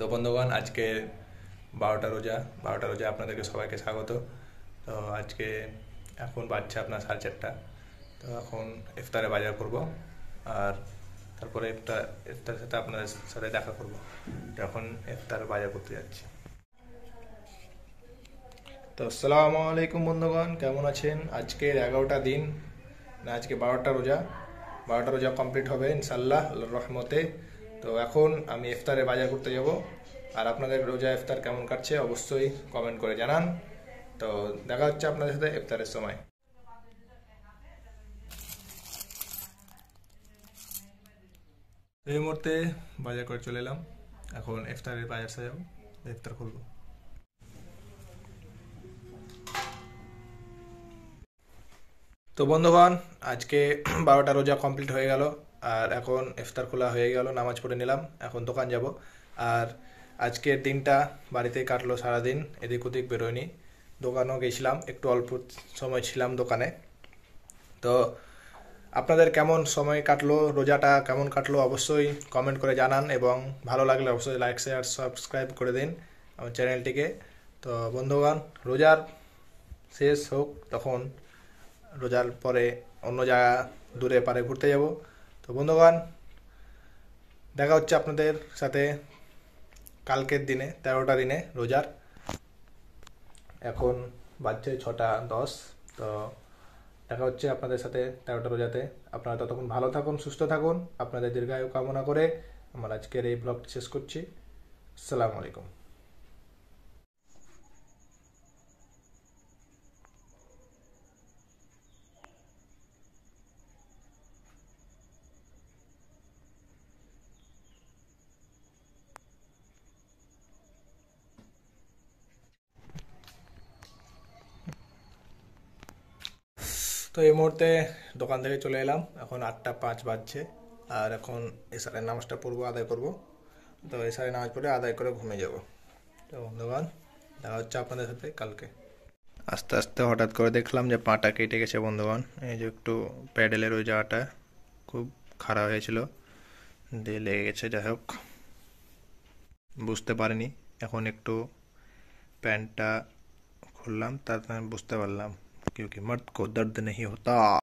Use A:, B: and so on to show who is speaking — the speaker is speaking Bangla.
A: তো বন্ধুগণ, আজকে 12টা রোজা আপনাদেরকে সবাইকে স্বাগত। তো আজকে এখন বাজছে আপনার 4:30। তো এখন ইফতারে বাজার করব, আর তারপরে ইফতারের সাথে আপনাদের সাথে দেখা করব। তো এখন ইফতার বাজার করতে যাচ্ছি। তো আসসালামু আলাইকুম বন্ধুগণ, কেমন আছেন? আজকের 11টা দিন, না আজকে 12টা রোজা কমপ্লিট হবে ইনশাল্লাহ আল্লাহর রহমতে। তো এখন আমি ইফতারে বাজার করতে যাব, আর আপনাদের রোজা ইফতার কেমন কাটছে অবশ্যই কমেন্ট করে জানান। তো দেখা হচ্ছে আপনাদের সাথে ইফতারের সময়। এই মুহূর্তে বাজার করে চলে এলাম, এখন ইফতারের বাজার সাজাবো, ইফতার করবো। তো বন্ধুগণ, আজকে 12টা রোজা কমপ্লিট হয়ে গেল, আর এখন ইফতার খোলা হয়ে গেল, নামাজ পড়ে নিলাম, এখন দোকান যাব। আর আজকের দিনটা বাড়িতেই কাটলো, সারাদিন এদিক ওদিক বেরোয়নি। দোকানেও গেছিলাম, একটু অল্প সময় ছিলাম দোকানে। তো আপনাদের কেমন সময় কাটলো, রোজাটা কেমন কাটলো অবশ্যই কমেন্ট করে জানান, এবং ভালো লাগলে অবশ্যই লাইক শেয়ার সাবস্ক্রাইব করে দিন আমার চ্যানেলটিকে। তো বন্ধুগণ, রোজার শেষ হোক, তখন রোজার পরে অন্য জায়গা দূরে পারে ঘুরতে যাব। তো বন্ধুগণ, দেখা হচ্ছে আপনাদের সাথে কালকের দিনে, 13টা দিনে রোজার। এখন বাজছে 6:10। তো দেখা হচ্ছে আপনাদের সাথে 13টা রোজাতে। আপনারা ততক্ষণ ভালো থাকুন, সুস্থ থাকুন, আপনাদের দীর্ঘায়ু কামনা করে আমার আজকের এই ব্লগটি শেষ করছি। আসসালামু আলাইকুম। তো এই মুহূর্তে দোকান থেকে চলে এলাম, এখন 8:05 বাজছে, আর এখন এশারের নামাজটা পড়বো, আদায় করব। তো এশারের নামাজ পড়ে আদায় করে ঘুমিয়ে যাব। তো বন্ধুগণ, দেখা হচ্ছে আপনাদের সাথে কালকে। আস্তে আস্তে হঠাৎ করে দেখলাম যে পাটা কেটে গেছে বন্ধুগণ। এই যে একটু প্যাডেলের ওই জায়গাটা খুব খারাপ হয়েছিল, দিয়ে লেগে গেছে। যাই হোক, বুঝতে পারিনি, এখন একটু প্যান্টটা খুললাম, তারপর বুঝতে পারলাম, क्योंकि मर्द को दर्द नहीं होता।